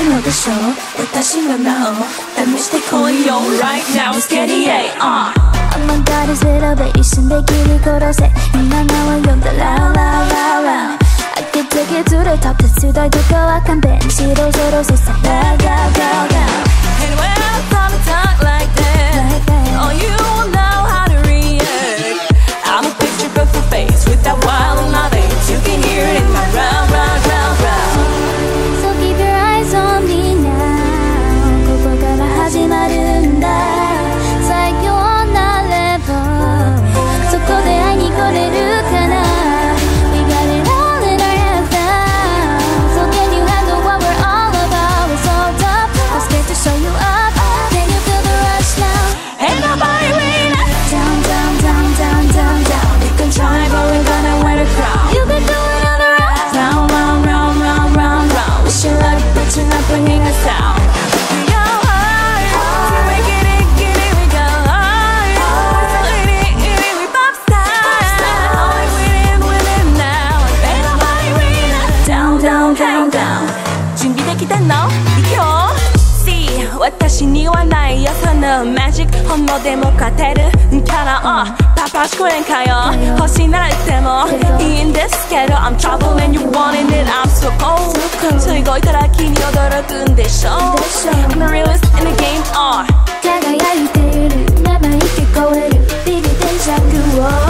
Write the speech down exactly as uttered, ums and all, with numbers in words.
るのでしょう私の名を試してこいよ Right now it's K D A uh. Among God is little bit 一瞬で切り殺せ今名を呼んだ Loud loud loud loud I can take it to the top 手伝いとかは勘弁しろそろそさ Loud loud loud loud And when I come and talk like that, like that oh you will know how to react I'm a picture perfect face with that wild love you can hear it in my round round round round So keep your eyes on me now ここから始まるんだ最強なレベルそこで会いに来れるかな We got it all in our hands now So can you handle what we're all about We're so tough I'm scared to show you up Can you feel the rush now Ain't nobody win Down, down, down, down, down, down You can try but we're gonna win a crown You've been going on the run Round, round, round, round, round, round We should love it but you're not bringing us down We go hard We get it, get it, we go hard In it, in it, we pop style We win, win it now Ain't nobody win Down, down, down, down 準備できたのいくよ See 私にはないよそのマジック本能でも勝てるからパパしこえんかよ欲しいなら言ってもいいんですけど I'm trouble and you wanting it I'm so cold すごいから君驚くんでしょ I'm the realest in the game uh. 輝いている名前聞こえるビビデジャブを